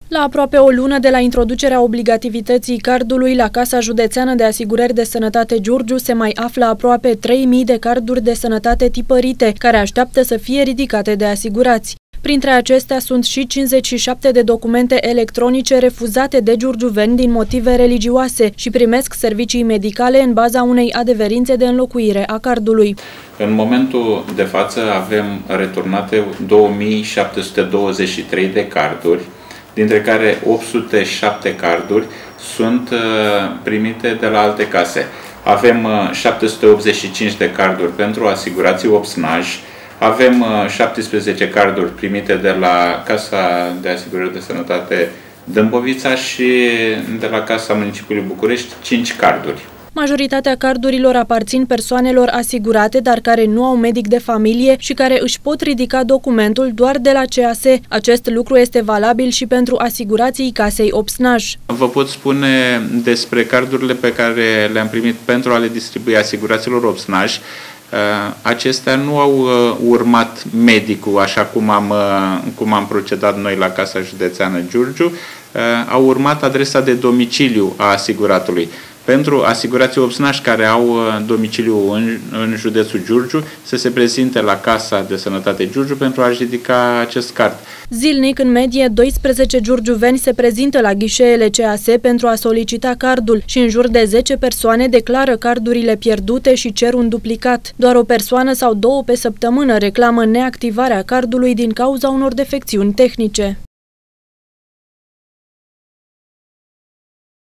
La aproape o lună de la introducerea obligativității cardului, la Casa Județeană de Asigurări de Sănătate Giurgiu se mai află aproape 3.000 de carduri de sănătate tipărite, care așteaptă să fie ridicate de asigurați. Printre acestea sunt și 57 de documente electronice refuzate de giurgiuveni din motive religioase și primesc servicii medicale în baza unei adeverințe de înlocuire a cardului. În momentul de față avem returnate 2723 de carduri, dintre care 807 carduri sunt primite de la alte case. Avem 785 de carduri pentru asigurații opsnaj, avem 17 carduri primite de la Casa de Asigurări de Sănătate Dâmbovița și de la Casa Municipiului București 5 carduri. Majoritatea cardurilor aparțin persoanelor asigurate, dar care nu au medic de familie și care își pot ridica documentul doar de la CAS. Acest lucru este valabil și pentru asigurații Casei Opsnaj. Vă pot spune despre cardurile pe care le-am primit pentru a le distribui asigurațiilor Opsnaj. Acestea nu au urmat medicul așa cum am procedat noi la Casa Județeană Giurgiu, au urmat adresa de domiciliu a asiguratului. Pentru asigurații opsnași care au domiciliu în județul Giurgiu, să se prezinte la Casa de Sănătate Giurgiu pentru a-și ridica acest card. Zilnic, în medie, 12 giurgiuveni se prezintă la ghișeele CAS pentru a solicita cardul și în jur de 10 persoane declară cardurile pierdute și cer un duplicat. Doar o persoană sau două pe săptămână reclamă neactivarea cardului din cauza unor defecțiuni tehnice.